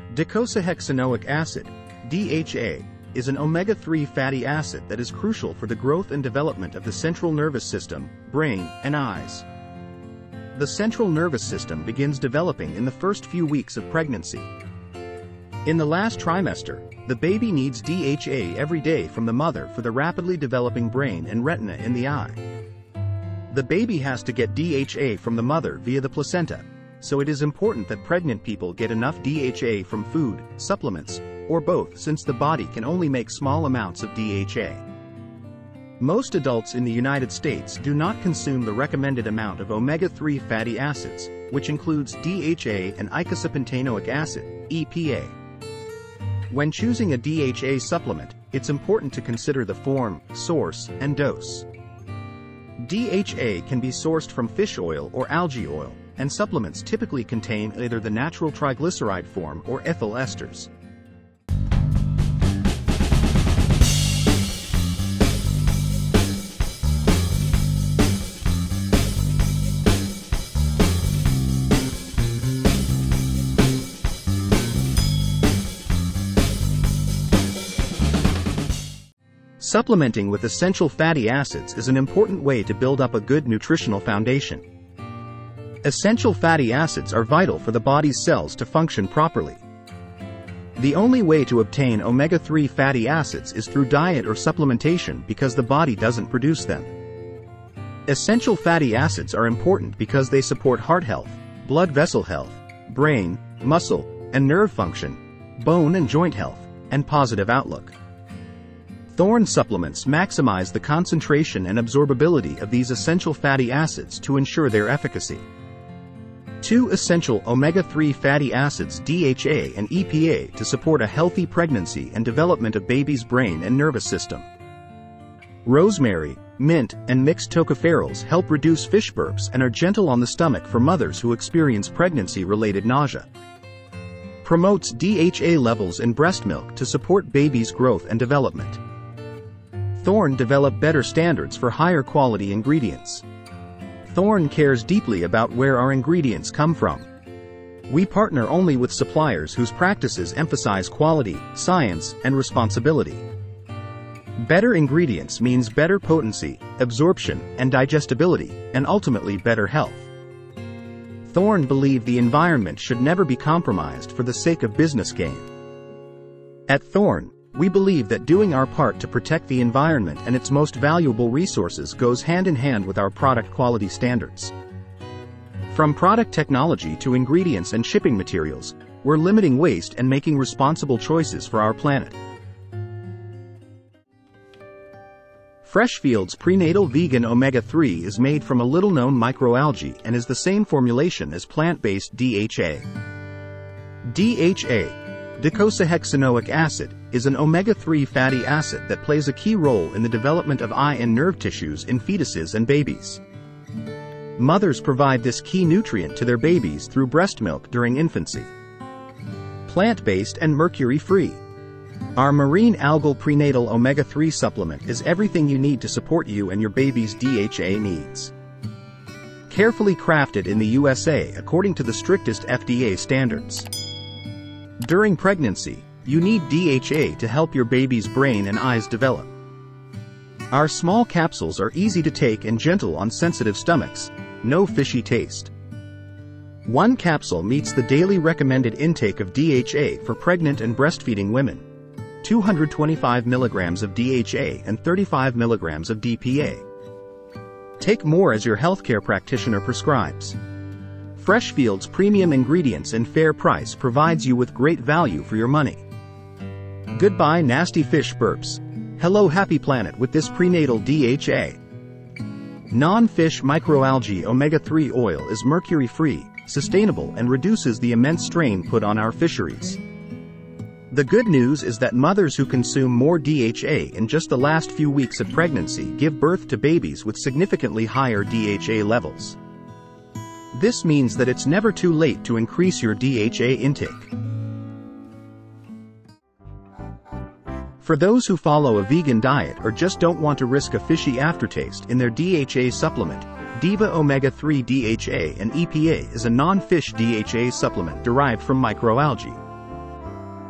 Docosahexaenoic acid, DHA, is an omega-3 fatty acid that is crucial for the growth and development of the central nervous system, brain, and eyes. The central nervous system begins developing in the first few weeks of pregnancy. In the last trimester, the baby needs DHA every day from the mother for the rapidly developing brain and retina in the eye. The baby has to get DHA from the mother via the placenta, so it is important that pregnant people get enough DHA from food, supplements, or both, since the body can only make small amounts of DHA. Most adults in the United States do not consume the recommended amount of omega-3 fatty acids, which includes DHA and eicosapentaenoic acid, EPA. When choosing a DHA supplement, it's important to consider the form, source, and dose. DHA can be sourced from fish oil or algae oil, and supplements typically contain either the natural triglyceride form or ethyl esters. Supplementing with essential fatty acids is an important way to build up a good nutritional foundation. Essential fatty acids are vital for the body's cells to function properly. The only way to obtain omega-3 fatty acids is through diet or supplementation because the body doesn't produce them. Essential fatty acids are important because they support heart health, blood vessel health, brain, muscle, and nerve function, bone and joint health, and positive outlook. Thorne supplements maximize the concentration and absorbability of these essential fatty acids to ensure their efficacy. 2 essential omega-3 fatty acids, DHA and EPA, to support a healthy pregnancy and development of baby's brain and nervous system. Rosemary, mint, and mixed tocopherols help reduce fish burps and are gentle on the stomach for mothers who experience pregnancy-related nausea. Promotes DHA levels in breast milk to support baby's growth and development. Thorne developed better standards for higher quality ingredients. Thorne cares deeply about where our ingredients come from. We partner only with suppliers whose practices emphasize quality, science, and responsibility. Better ingredients means better potency, absorption, and digestibility, and ultimately better health. Thorne believe the environment should never be compromised for the sake of business gain. At Thorne, we believe that doing our part to protect the environment and its most valuable resources goes hand in hand with our product quality standards. From product technology to ingredients and shipping materials, we're limiting waste and making responsible choices for our planet. Freshfield's prenatal vegan omega-3 is made from a little-known microalgae and is the same formulation as plant-based DHA. DHA, Docosahexaenoic acid, is an omega-3 fatty acid that plays a key role in the development of eye and nerve tissues in fetuses and babies. Mothers provide this key nutrient to their babies through breast milk during infancy. Plant-based and mercury-free. Our marine algal prenatal omega-3 supplement is everything you need to support you and your baby's DHA needs. Carefully crafted in the USA according to the strictest FDA standards. During pregnancy, you need DHA to help your baby's brain and eyes develop. Our small capsules are easy to take and gentle on sensitive stomachs, no fishy taste. 1 capsule meets the daily recommended intake of DHA for pregnant and breastfeeding women: 225 mg of DHA and 35 mg of DPA. Take more as your healthcare practitioner prescribes. Freshfield's premium ingredients and fair price provides you with great value for your money. Goodbye nasty fish burps. Hello happy planet with this prenatal DHA. Non-fish microalgae omega-3 oil is mercury-free, sustainable, and reduces the immense strain put on our fisheries. The good news is that mothers who consume more DHA in just the last few weeks of pregnancy give birth to babies with significantly higher DHA levels. This means that it's never too late to increase your DHA intake. For those who follow a vegan diet or just don't want to risk a fishy aftertaste in their DHA supplement, Deva Omega-3 DHA and EPA is a non-fish DHA supplement derived from microalgae.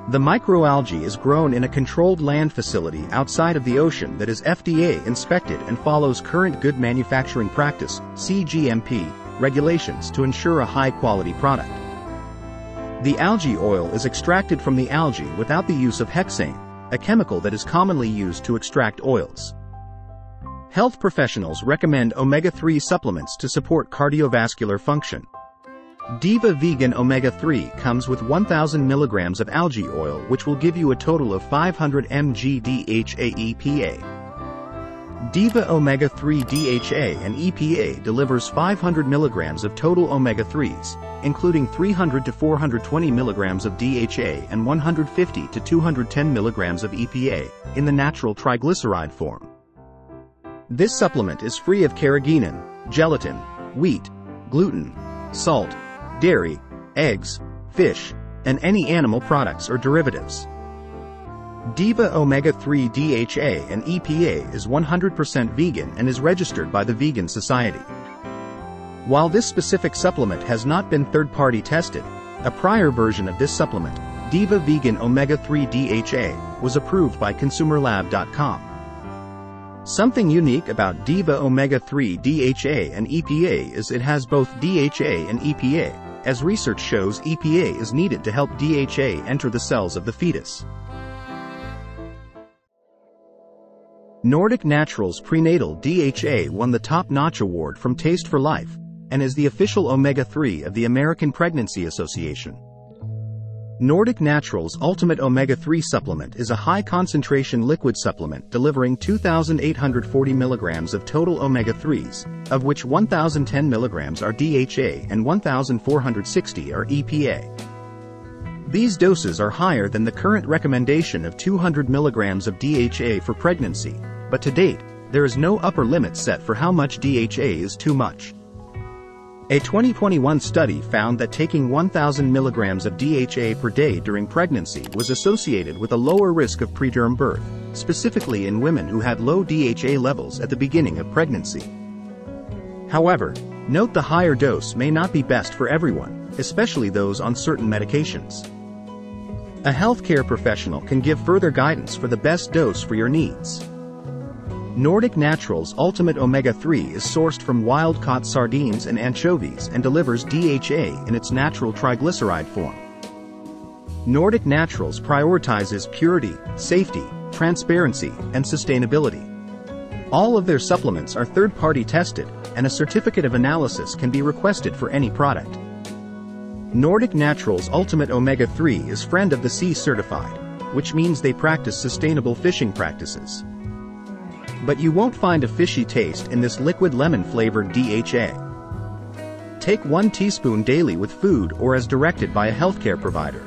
The microalgae is grown in a controlled land facility outside of the ocean that is FDA inspected and follows current good manufacturing practice (CGMP) regulations to ensure a high-quality product. The algae oil is extracted from the algae without the use of hexane, a chemical that is commonly used to extract oils. Health professionals recommend omega-3 supplements to support cardiovascular function. Deva Vegan Omega-3 comes with 1,000 mg of algae oil, which will give you a total of 500 mg DHA EPA. Deva Omega-3 DHA and EPA delivers 500 mg of total omega-3s, including 300 to 420 mg of DHA and 150 to 210 mg of EPA, in the natural triglyceride form. This supplement is free of carrageenan, gelatin, wheat, gluten, salt, dairy, eggs, fish, and any animal products or derivatives. Deva Omega-3 DHA and EPA is 100% vegan and is registered by the Vegan Society. While this specific supplement has not been third-party tested, a prior version of this supplement, Deva Vegan Omega-3 DHA, was approved by ConsumerLab.com. Something unique about Deva Omega-3 DHA and EPA is it has both DHA and EPA, as research shows EPA is needed to help DHA enter the cells of the fetus. Nordic Naturals Prenatal DHA won the top-notch award from Taste for Life, and is the official omega-3 of the American Pregnancy Association. Nordic Naturals Ultimate Omega-3 Supplement is a high-concentration liquid supplement delivering 2,840 mg of total omega-3s, of which 1,010 mg are DHA and 1,460 are EPA. These doses are higher than the current recommendation of 200 mg of DHA for pregnancy, but to date, there is no upper limit set for how much DHA is too much. A 2021 study found that taking 1,000 mg of DHA per day during pregnancy was associated with a lower risk of preterm birth, specifically in women who had low DHA levels at the beginning of pregnancy. However, note the higher dose may not be best for everyone, especially those on certain medications. A healthcare professional can give further guidance for the best dose for your needs. Nordic Naturals Ultimate Omega-3 is sourced from wild-caught sardines and anchovies and delivers DHA in its natural triglyceride form. Nordic Naturals prioritizes purity, safety, transparency, and sustainability. All of their supplements are third-party tested, and a certificate of analysis can be requested for any product. Nordic Naturals Ultimate Omega-3 is Friend of the Sea certified, which means they practice sustainable fishing practices. But you won't find a fishy taste in this liquid lemon-flavored DHA. Take 1 teaspoon daily with food or as directed by a healthcare provider.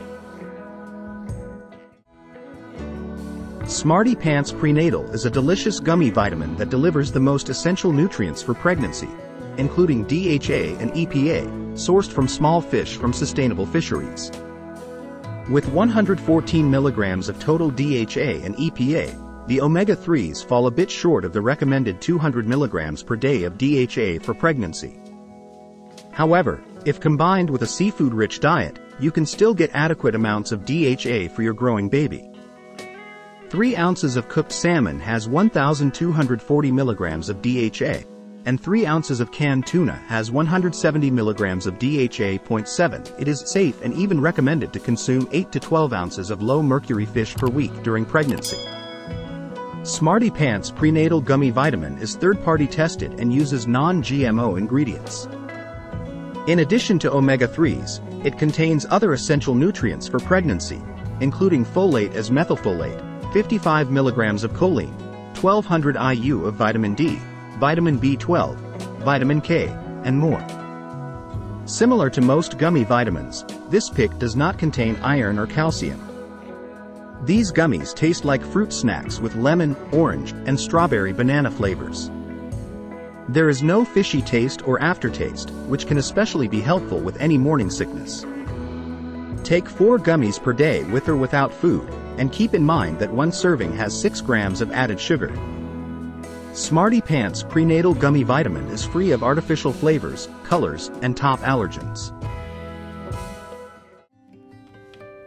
SmartyPants Prenatal is a delicious gummy vitamin that delivers the most essential nutrients for pregnancy, including DHA and EPA, sourced from small fish from sustainable fisheries. With 114 mg of total DHA and EPA, the omega-3s fall a bit short of the recommended 200 mg per day of DHA for pregnancy. However, if combined with a seafood-rich diet, you can still get adequate amounts of DHA for your growing baby. 3 ounces of cooked salmon has 1,240 mg of DHA, and 3 ounces of canned tuna has 170 mg of DHA.7. It is safe and even recommended to consume 8 to 12 ounces of low-mercury fish per week during pregnancy. SmartyPants Prenatal Gummy Vitamin is third-party tested and uses non-GMO ingredients. In addition to omega-3s, it contains other essential nutrients for pregnancy, including folate as methylfolate, 55 mg of choline, 1,200 IU of vitamin D, vitamin B12, vitamin K, and more. Similar to most gummy vitamins, this pick does not contain iron or calcium. These gummies taste like fruit snacks with lemon, orange, and strawberry banana flavors. There is no fishy taste or aftertaste, which can especially be helpful with any morning sickness. Take 4 gummies per day with or without food, and keep in mind that 1 serving has 6 grams of added sugar. SmartyPants Prenatal Gummy Vitamin is free of artificial flavors, colors, and top allergens.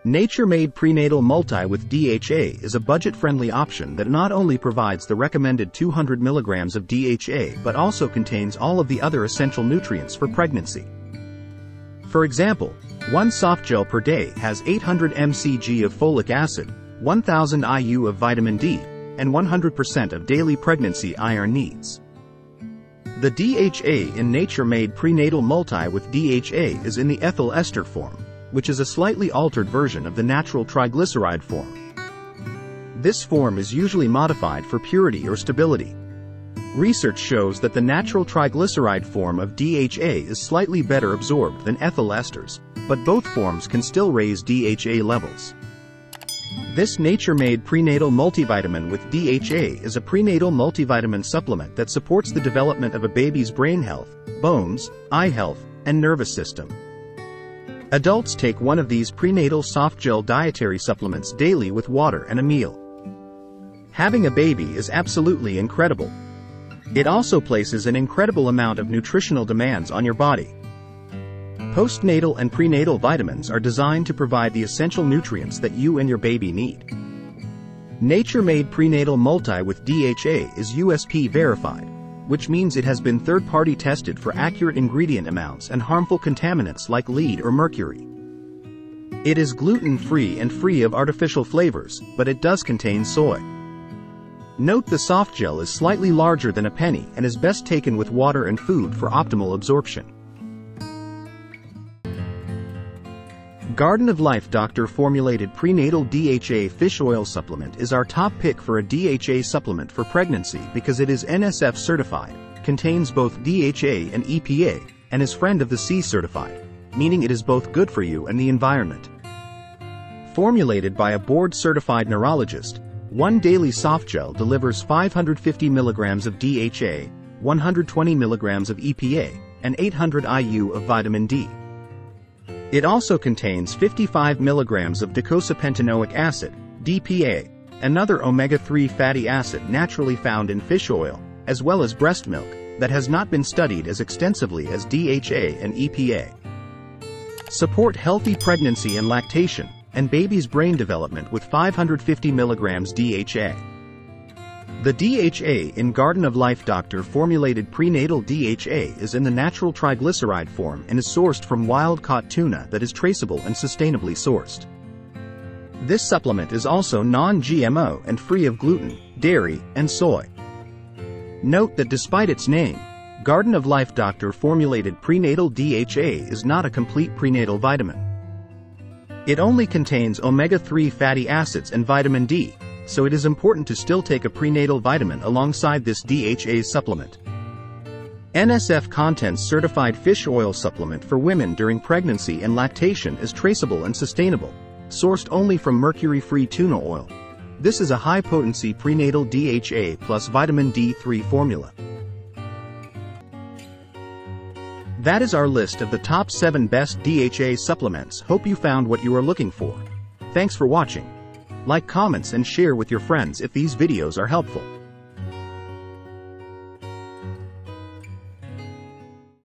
Nature-Made Prenatal Multi with DHA is a budget-friendly option that not only provides the recommended 200 mg of DHA but also contains all of the other essential nutrients for pregnancy. For example, one soft gel per day has 800 mcg of folic acid, 1000 IU of vitamin D, and 100% of daily pregnancy iron needs. The DHA in Nature-Made Prenatal Multi with DHA is in the ethyl ester form, which is a slightly altered version of the natural triglyceride form. This form is usually modified for purity or stability. Research shows that the natural triglyceride form of DHA is slightly better absorbed than ethyl esters, but both forms can still raise DHA levels. This Nature-Made Prenatal Multivitamin with DHA is a prenatal multivitamin supplement that supports the development of a baby's brain health, bones, eye health, and nervous system. Adults take one of these prenatal soft gel dietary supplements daily with water and a meal. Having a baby is absolutely incredible. It also places an incredible amount of nutritional demands on your body. Postnatal and prenatal vitamins are designed to provide the essential nutrients that you and your baby need. Nature-Made Prenatal Multi with DHA is USP verified, which means it has been third-party tested for accurate ingredient amounts and harmful contaminants like lead or mercury. It is gluten-free and free of artificial flavors, but it does contain soy. Note the soft gel is slightly larger than a penny and is best taken with water and food for optimal absorption. Garden of Life Doctor Formulated Prenatal DHA Fish Oil Supplement is our top pick for a DHA supplement for pregnancy because it is NSF certified, contains both DHA and EPA, and is Friend of the Sea certified, meaning it is both good for you and the environment. Formulated by a board-certified neurologist, one daily soft gel delivers 550 mg of DHA, 120 mg of EPA, and 800 IU of vitamin D. It also contains 55 mg of Docosahexaenoic acid, DPA, another omega-3 fatty acid naturally found in fish oil, as well as breast milk, that has not been studied as extensively as DHA and EPA. Support healthy pregnancy and lactation, and baby's brain development with 550 mg DHA. The DHA in Garden of Life Doctor Formulated Prenatal DHA is in the natural triglyceride form and is sourced from wild-caught tuna that is traceable and sustainably sourced. This supplement is also non-GMO and free of gluten, dairy, and soy. Note that despite its name, Garden of Life Doctor Formulated Prenatal DHA is not a complete prenatal vitamin. It only contains omega-3 fatty acids and vitamin D, so it is important to still take a prenatal vitamin alongside this DHA supplement. NSF Contents Certified Fish Oil Supplement for women during pregnancy and lactation is traceable and sustainable, sourced only from mercury-free tuna oil. This is a high-potency prenatal DHA plus vitamin D3 formula. That is our list of the top 7 best DHA supplements. Hope you found what you are looking for. Thanks for watching. Like, comments, and share with your friends if these videos are helpful.